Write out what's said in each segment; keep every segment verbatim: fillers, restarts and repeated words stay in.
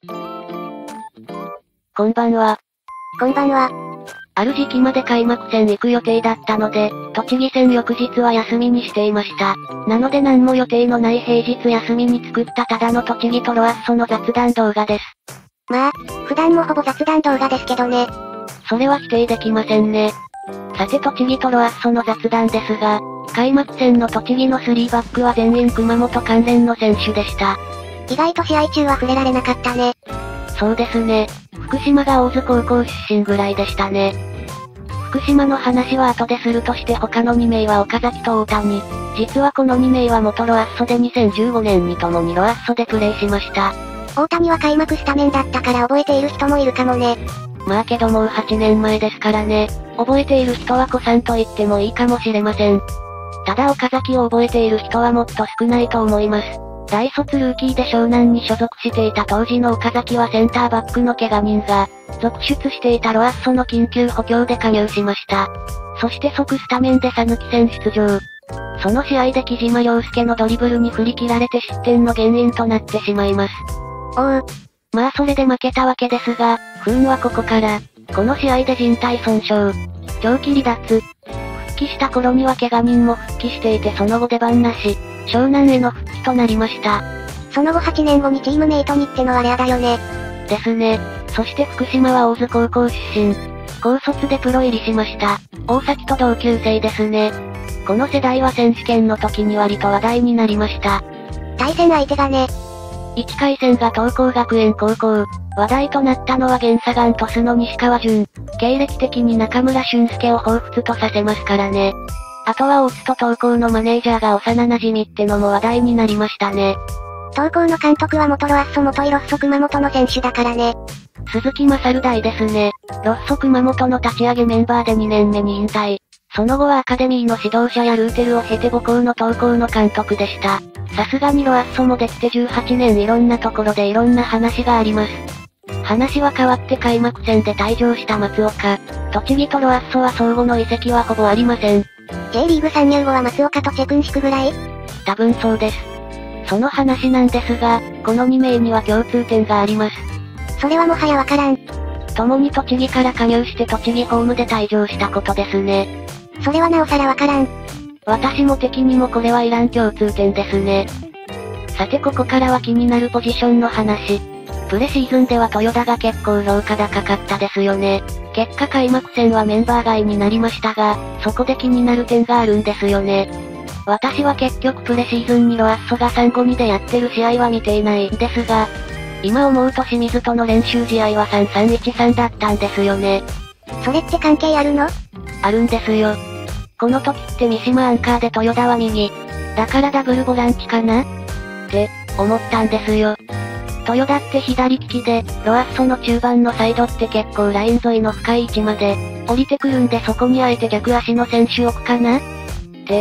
こんばんは。 こんばんは。 ある時期まで開幕戦行く予定だったので、栃木戦翌日は休みにしていました。なので何も予定のない平日休みに作ったただの栃木とロアッソの雑談動画です。 まあ、普段もほぼ雑談動画ですけどね。 それは否定できませんね。さて栃木とロアッソの雑談ですが、開幕戦の栃木のスリーバックは全員熊本関連の選手でした。 意外と試合中は触れられなかったね。 そうですね。福島が大津高校出身ぐらいでしたね。福島の話は後でするとして他のに名は岡崎と大谷。実はこのに名は元ロアッソでにせんじゅうごねんに共にロアッソでプレーしました。 大谷は開幕スタメンだったから覚えている人もいるかもね。 まあけどもうはちねんまえですからね。覚えている人は子さんと言ってもいいかもしれません。ただ岡崎を覚えている人はもっと少ないと思います。大卒ルーキーで湘南に所属していた当時の岡崎はセンターバックの怪我人が、続出していたロアッソの緊急補強で加入しました。そして即スタメンで讃岐戦出場。その試合で木島陽介のドリブルに振り切られて失点の原因となってしまいます。 おう。 まあそれで負けたわけですが、不運はここから、この試合で靭帯損傷、長期離脱。復帰した頃には怪我人も復帰していてその後出番なし、湘南への復帰となりました。 その後はちねんごにチームメイトにってのはレアだよね。 ですね。そして福島は大津高校出身。高卒でプロ入りしました。大崎と同級生ですね。この世代は選手権の時に割と話題になりました。 対戦相手がね。 いち回戦が東光学園高校。話題となったのは原サガン鳥栖の西川潤。経歴的に中村俊輔を彷彿とさせますからね。あとは大津と東光のマネージャーが幼馴染ってのも話題になりましたね。 東光の監督は元ロアッソ元イロッソ熊本の選手だからね。 鈴木勝大ですね。ロッソ熊本の立ち上げメンバーでにねんめに引退。その後はアカデミーの指導者やルーテルを経て母校の東光の監督でした。さすがにロアッソもできてじゅうはちねんいろんなところでいろんな話があります。話は変わって開幕戦で退場した松岡。栃木とロアッソは相互の移籍はほぼありません。 J リーグ参入後は松岡とチェクンシクぐらい？ 多分そうです。その話なんですが、このに名には共通点があります。 それはもはやわからん。 共に栃木から加入して栃木ホームで退場したことですね。 それはなおさらわからん。 私も敵にもこれはいらん共通点ですね。さてここからは気になるポジションの話。プレシーズンでは豊田が結構評価高かったですよね。結果開幕戦はメンバー外になりましたが、そこで気になる点があるんですよね。私は結局プレシーズンにロアッソがさんごにでやってる試合は見ていないんですが、今思うと清水との練習試合はさんさんいちさんだったんですよね。 それって関係あるの？ あるんですよ。この時って三島アンカーで豊田は右。だからダブルボランチかなって思ったんですよ。豊田って左利きで、ロアッソの中盤のサイドって結構ライン沿いの深い位置まで、降りてくるんでそこにあえて逆足の選手置くかなって。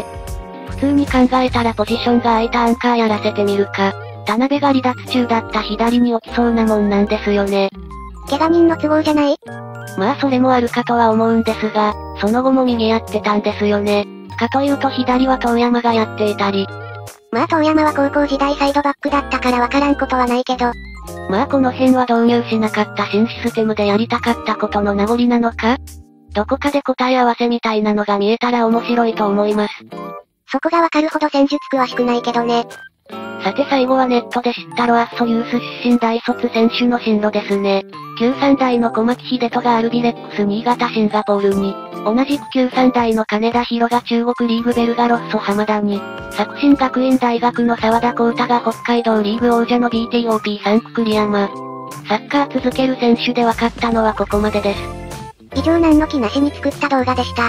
普通に考えたらポジションが空いたアンカーやらせてみるか。田辺が離脱中だった左に置きそうなもんなんですよね。 怪我人の都合じゃない？ まあそれもあるかとは思うんですが、その後も右やってたんですよね。かというと左は遠山がやっていたり。 まあ遠山は高校時代サイドバックだったからわからんことはないけど。 まあこの辺は導入しなかった新システムでやりたかったことの名残なのか？どこかで答え合わせみたいなのが見えたら面白いと思います。 そこがわかるほど戦術詳しくないけどね。 さて最後はネットで知ったロアッソユース出身大卒選手の進路ですね。きゅうじゅうさん代の小牧秀人がアルビレックス新潟シンガポールに、同じくきゅうじゅうさん代の金田博が中国リーグベルガロッソ浜田に、作新学院大学の沢田光太が北海道リーグ王者の ビーティーオーピー サンク栗山。サッカー続ける選手で分かったのはここまでです。 以上何の気なしに作った動画でした。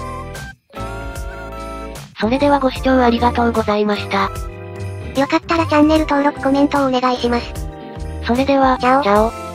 それではご視聴ありがとうございました。 よかったらチャンネル登録コメントをお願いします。 それでは、 チャオ。 チャオ。